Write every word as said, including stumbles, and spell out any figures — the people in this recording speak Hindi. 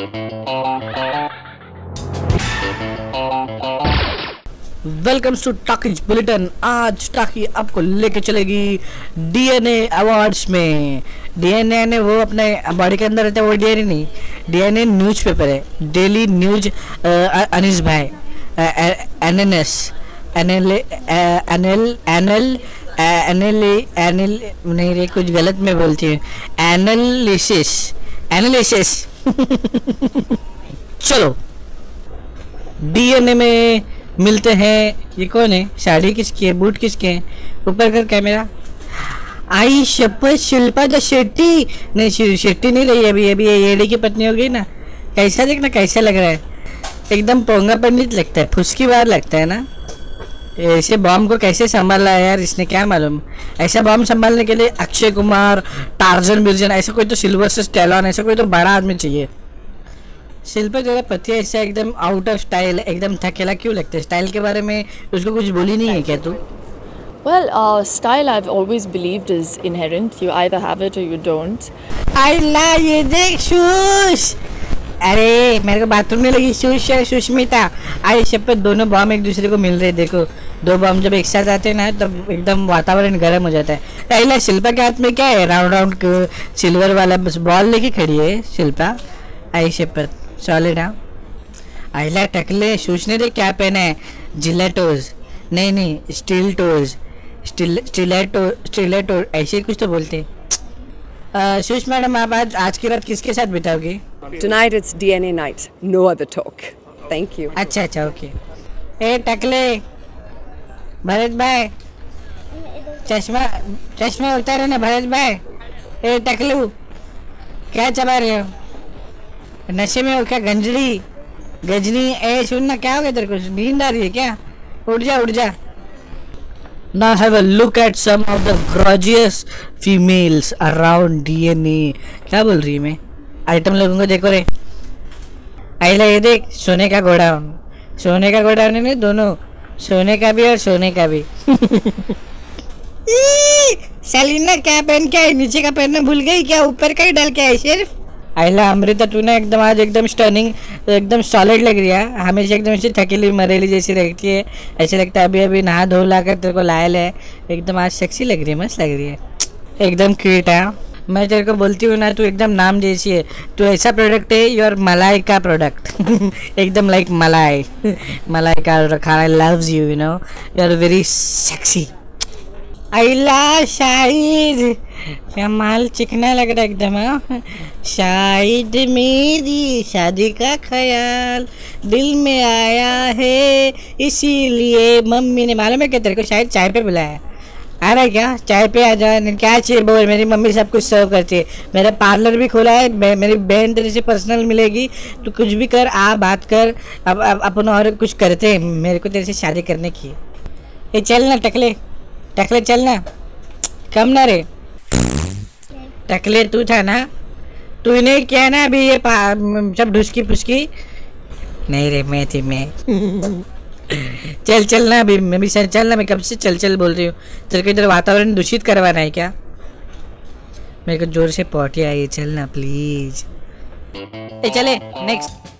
Welcome to talkies bulletin. आज टाकी आपको लेके चलेगी डीएनए अवार्ड्स में। डीएनए ने वो अपने बॉडी के अंदर रहता है, वो डीएनए नहीं, डीएनए न्यूज़पेपर है, डेली न्यूज। अनीस भाई NNS NL NL NL NL NL नहीं रे, कुछ गलत में बोलती हूँ। एनालिसिस एनालिसिस चलो डीएनए में मिलते हैं। ये कौन है? साड़ी किसकी है? बूट किसके हैं? ऊपर कर कैमरा। आई शपथ शिल्पा द शेट्टी। नहीं, शेट्टी नहीं रही अभी, अभी ये येड़ी की पत्नी हो गई ना। कैसा देखना, कैसा लग रहा है, एकदम पोंगा पंडित लगता है, फुसकी बार लगता है ना। ऐसे बॉम्ब को कैसे संभाला है यार इसने, क्या मालूम। ऐसा बॉम्ब संभालने के लिए अक्षय कुमार, टार्जन बिर्जन, ऐसा कोई तो सिल्वेस्टर स्टैलोन, ऐसा कोई तो बड़ा आदमी चाहिए। शिल्पा जरा पति ऐसा एकदम आउट ऑफ स्टाइल, एकदम थकेला क्यों लगता है? स्टाइल के बारे में उसको कुछ बोली नहीं है क्या तू? Well, uh, style I've always believed is inherent. You either have it or you don't. आई ला ये देख शूश। अरे मेरे को बाथरूम में लगी शूश है सुष्मिता। आई शपथ दोनों बॉम्ब एक दूसरे को मिल रहे। देखो दो बॉम्ब जब एक साथ आते हैं ना तब एकदम वातावरण गर्म हो जाता है। अहिला शिल्पा के हाथ में क्या है? राउंड राउंड सिल्वर वाला बस बॉल लेके खड़ी है शिल्पा। आई शपथ सॉलिड। हाँ आइला टकले शूज ने देख क्या पहना है? जिलेटोज नहीं नहीं steel toes, steel stiletto stiletto ऐसे कुछ तो बोलते हैं। शूज मैडम आप आज आज की रात किसके साथ बिताओगी? Tonight it's D N A night. No other talk. Thank you. अच्छा अच्छा ओके। ए टकले भरत भाई चश्मा चश्मा उतारो ना भरत भाई। ए टकलू क्या चबा रहे हो? नशे में हो क्या? गंजड़ी गजनी। ए सुन ना, क्या हो गया तेरे को? नींद आ रही है क्या? उठ जा उठ जा। Now have a look at some of the gorgeous females around D N A। क्या बोल रही है मैं? आइटम लोगों को देखो रे। आइला ये देख, सोने का गोडाउन, सोने का गोडाउन नहीं, दोनों सोने का भी और सोने का भी। सलीना क्या पहन के आई? नीचे का पहनना भूल गई क्या? ऊपर का ही डाल के आई सिर्फ। आइला अमृता तू ना एकदम आज एकदम स्टनिंग, एकदम सॉलिड लग रही है। हमेशा एकदम ऐसी थकेली मरेली जैसी लगती है। ऐसे लगता है अभी अभी नहा धो ला कर तेरे को लायल है। एकदम आज सेक्सी लग रही है, मस्त लग रही है, एकदम क्यूट है। मैं तेरे को बोलती हूँ ना, तू एकदम नाम जैसी है। तू ऐसा प्रोडक्ट है, योर मलाई का प्रोडक्ट। एकदम लाइक मलाई मलाई का खाना loves you, you know, you are very sexy. आइला शाहिद क्या माल चिकना लग रहा है एकदम। हाँ शाहिद मेरी शादी का ख्याल दिल में आया है, इसीलिए मम्मी ने, मालूम है क्या तेरे को, शायद चाय पे बुलाया। आ रहा है क्या? चाय पे आ जा। क्या चाहिए बोल? मेरी मम्मी सब कुछ सर्व करती है। मेरा पार्लर भी खोला है, मेरी बहन तेरे से पर्सनल मिलेगी। तू कुछ भी कर, आ बात कर। अब अब अपन और कुछ करते हैं, मेरे को तेरे से शादी करने की। ये चल ना टकले, टकले चलना, कम ना रे टकले। तू था ना, तू नहीं किया ना अभी ये सब ढुसकी फुसकी? नहीं रे मैं थी मैं। चल चलना अभी, मैं भी चलना। मैं कब से चल चल बोल रही हूँ। तेरे को इधर वातावरण दूषित करवाना है क्या? मेरे को जोर से पॉटी आई है, चलना प्लीज। चले नेक्स्ट।